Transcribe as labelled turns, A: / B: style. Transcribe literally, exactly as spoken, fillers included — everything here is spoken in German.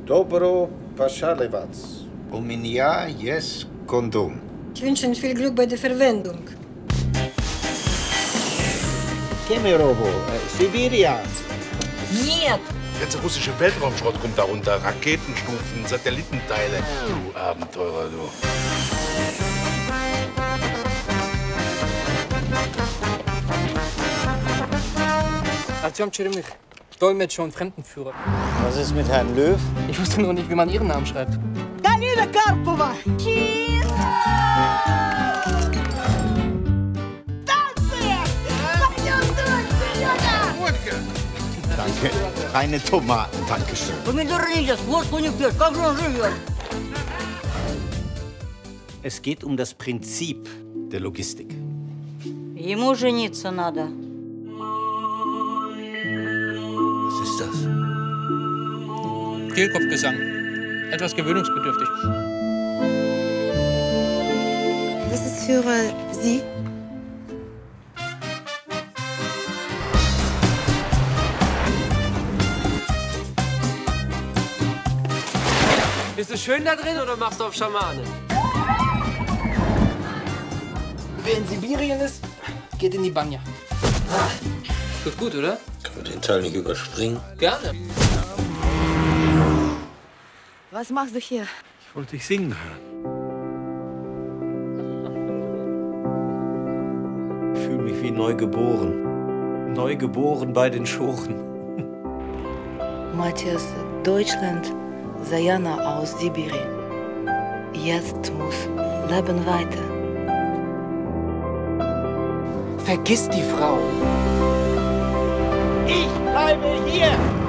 A: Dobro Pashalevac.
B: У меня есть кондом.
C: Ich wünsche Ihnen viel Glück bei der Verwendung.
A: Kemerovo, äh, Sibirien.
C: Нет!
D: Der ganze russische Weltraumschrott kommt darunter. Raketenstufen, Satellitenteile. Du Abenteurer, du.
E: Artyom Cheremych, Dolmetscher und Fremdenführer.
A: Was ist mit Herrn Löw?
E: Ich wusste nur nicht, wie man Ihren Namen schreibt.
C: Danila Karpova!
B: Danke. Keine Tomaten, danke schön.
C: Помидоры не ест, водку не пьет, как же он живет?
B: Es geht um das Prinzip der Logistik.
C: Ему жениться надо.
B: Was ist das?
E: Kehlkopfgesang. Etwas gewöhnungsbedürftig.
F: Das ist für äh, Sie.
E: Ist es schön da drin oder machst du auf Schamane? Wer in Sibirien ist, geht in die Banja. Tut gut, oder?
A: Können wir den Teil nicht überspringen?
E: Gerne.
F: Was machst du hier?
B: Ich wollte dich singen hören. Ich fühle mich wie neugeboren. Neugeboren bei den Schoren.
F: Matthias, Deutschland, Sayana aus Sibirien. Jetzt muss Leben weiter.
E: Vergiss die Frau.
A: Ich bleibe hier!